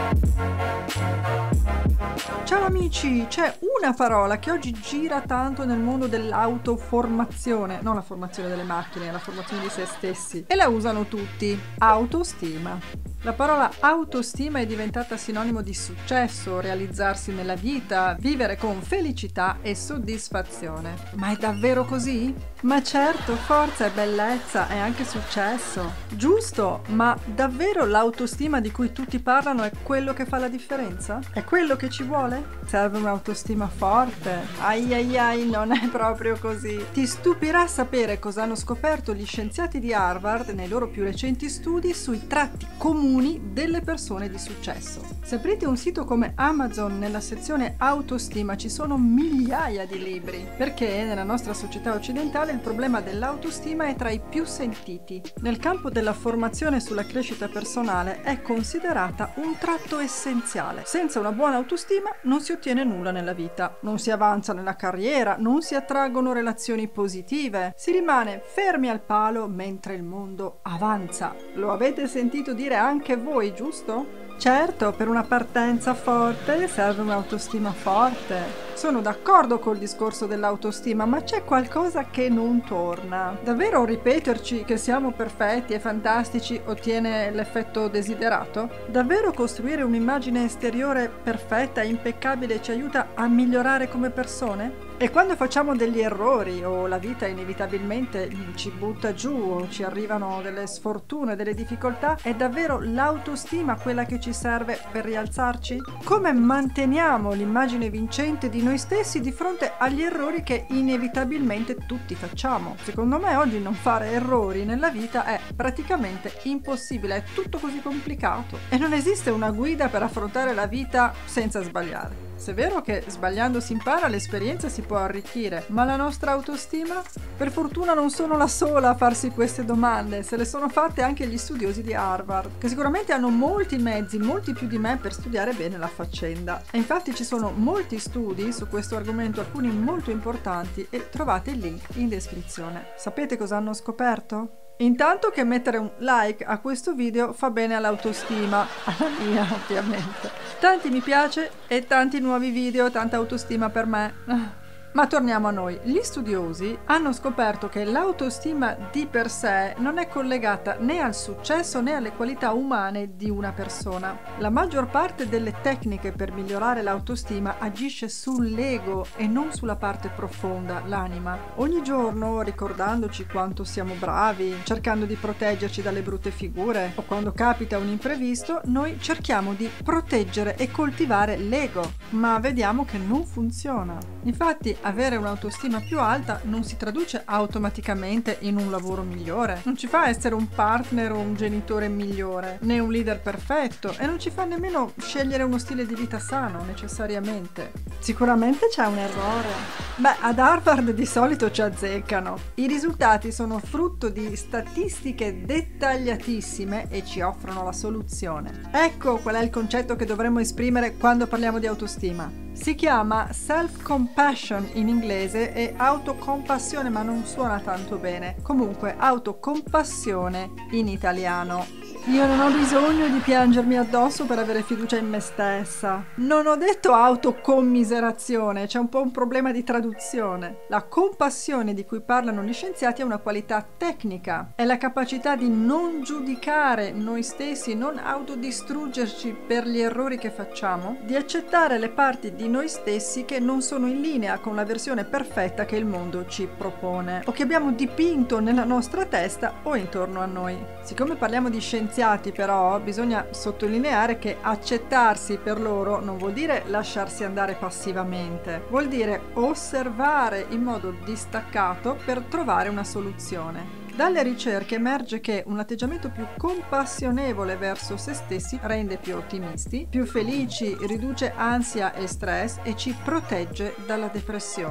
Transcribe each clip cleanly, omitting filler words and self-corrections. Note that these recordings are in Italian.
Ciao amici, c'è una parola che oggi gira tanto nel mondo dell'autoformazione, non la formazione delle macchine, la formazione di se stessi, e la usano tutti: autostima. La parola autostima è diventata sinonimo di successo, realizzarsi nella vita, vivere con felicità e soddisfazione. Ma è davvero così? Ma certo, forza e bellezza è anche successo. Giusto, ma davvero l'autostima di cui tutti parlano è quello che fa la differenza? È quello che ci vuole? Serve un'autostima forte? Ai ai ai, non è proprio così. Ti stupirà sapere cosa hanno scoperto gli scienziati di Harvard nei loro più recenti studi sui tratti comuni delle persone di successo. Se aprite un sito come Amazon, nella sezione autostima ci sono migliaia di libri, perché nella nostra società occidentale il problema dell'autostima è tra i più sentiti. Nel campo della formazione sulla crescita personale è considerata un tratto essenziale. Senza una buona autostima non si ottiene nulla nella vita, non si avanza nella carriera, non si attraggono relazioni positive, si rimane fermi al palo mentre il mondo avanza. Lo avete sentito dire anche voi, giusto? Certo, per una partenza forte serve un'autostima forte. Sono d'accordo col discorso dell'autostima, ma c'è qualcosa che non torna. Davvero ripeterci che siamo perfetti e fantastici ottiene l'effetto desiderato? Davvero costruire un'immagine esteriore perfetta e impeccabile ci aiuta a migliorare come persone? E quando facciamo degli errori o la vita inevitabilmente ci butta giù o ci arrivano delle sfortune, delle difficoltà, è davvero l'autostima quella che ci serve per rialzarci? Come manteniamo l'immagine vincente di noi stessi di fronte agli errori che inevitabilmente tutti facciamo? Secondo me oggi non fare errori nella vita è praticamente impossibile, è tutto così complicato e non esiste una guida per affrontare la vita senza sbagliare. Se è vero che sbagliando si impara, l'esperienza si può arricchire, ma la nostra autostima? Per fortuna non sono la sola a farsi queste domande, se le sono fatte anche gli studiosi di Harvard, che sicuramente hanno molti mezzi, molti più di me, per studiare bene la faccenda. E infatti ci sono molti studi su questo argomento, alcuni molto importanti, e trovate il link in descrizione. Sapete cosa hanno scoperto? Intanto che mettere un like a questo video fa bene all'autostima, alla mia ovviamente. Tanti mi piace e tanti nuovi video, tanta autostima per me. Ma torniamo a noi. Gli studiosi hanno scoperto che l'autostima di per sé non è collegata né al successo né alle qualità umane di una persona. La maggior parte delle tecniche per migliorare l'autostima agisce sull'ego e non sulla parte profonda, l'anima. Ogni giorno, ricordandoci quanto siamo bravi, cercando di proteggerci dalle brutte figure, o quando capita un imprevisto, noi cerchiamo di proteggere e coltivare l'ego, ma vediamo che non funziona. Infatti, avere un'autostima più alta non si traduce automaticamente in un lavoro migliore, non ci fa essere un partner o un genitore migliore, né un leader perfetto, e non ci fa nemmeno scegliere uno stile di vita sano necessariamente. Sicuramente c'è un errore. Beh, ad Harvard di solito ci azzeccano. I risultati sono frutto di statistiche dettagliatissime e ci offrono la soluzione. Ecco qual è il concetto che dovremmo esprimere quando parliamo di autostima. Si chiama self-compassion in inglese e autocompassione, ma non suona tanto bene. Comunque, autocompassione in italiano. Io non ho bisogno di piangermi addosso per avere fiducia in me stessa. Non ho detto autocommiserazione, c'è un po' un problema di traduzione. La compassione di cui parlano gli scienziati è una qualità tecnica. È la capacità di non giudicare noi stessi, non autodistruggerci per gli errori che facciamo, di accettare le parti di noi stessi che non sono in linea con la versione perfetta che il mondo ci propone o che abbiamo dipinto nella nostra testa o intorno a noi. Siccome parliamo di scienziati, però bisogna sottolineare che accettarsi per loro non vuol dire lasciarsi andare passivamente, vuol dire osservare in modo distaccato per trovare una soluzione. Dalle ricerche emerge che un atteggiamento più compassionevole verso se stessi rende più ottimisti, più felici, riduce ansia e stress e ci protegge dalla depressione.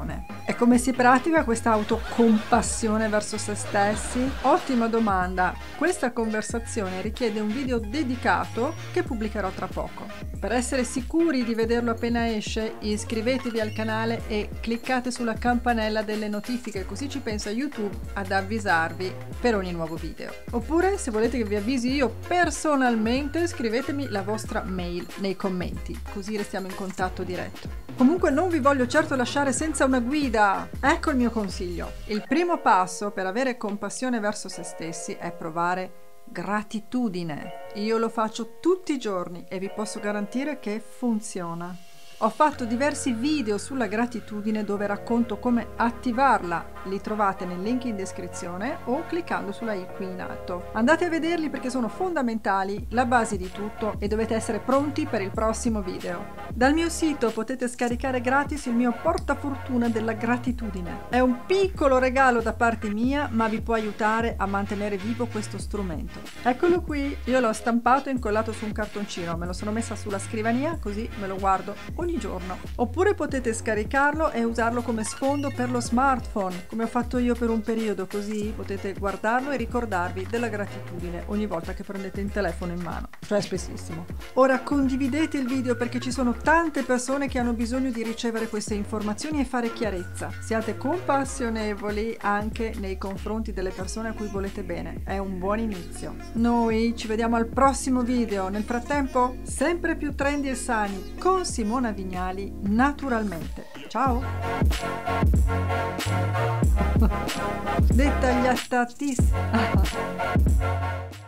E come si pratica questa autocompassione verso se stessi? Ottima domanda. Questa conversazione richiede un video dedicato che pubblicherò tra poco. Per essere sicuri di vederlo appena esce, iscrivetevi al canale e cliccate sulla campanella delle notifiche, così ci pensa YouTube ad avvisarvi per ogni nuovo video. Oppure, se volete che vi avvisi io personalmente, scrivetemi la vostra mail nei commenti, così restiamo in contatto diretto. Comunque non vi voglio certo lasciare senza una guida. Ecco il mio consiglio. Il primo passo per avere compassione verso se stessi è provare gratitudine. Io lo faccio tutti i giorni e vi posso garantire che funziona. Ho fatto diversi video sulla gratitudine dove racconto come attivarla, li trovate nel link in descrizione o cliccando sulla i qui in alto. Andate a vederli perché sono fondamentali, la base di tutto e dovete essere pronti per il prossimo video. Dal mio sito potete scaricare gratis il mio portafortuna della gratitudine. È un piccolo regalo da parte mia, ma vi può aiutare a mantenere vivo questo strumento. Eccolo qui, io l'ho stampato e incollato su un cartoncino, me lo sono messa sulla scrivania così me lo guardo ogni giorno. Oppure potete scaricarlo e usarlo come sfondo per lo smartphone, come ho fatto io per un periodo, così potete guardarlo e ricordarvi della gratitudine ogni volta che prendete il telefono in mano, cioè spessissimo. Ora condividete il video perché ci sono tante persone che hanno bisogno di ricevere queste informazioni e fare chiarezza. Siate compassionevoli anche nei confronti delle persone a cui volete bene, è un buon inizio. Noi ci vediamo al prossimo video, nel frattempo sempre più trendy e sani con Simona Vignali, naturalmente. Ciao! Dettagliatatissima!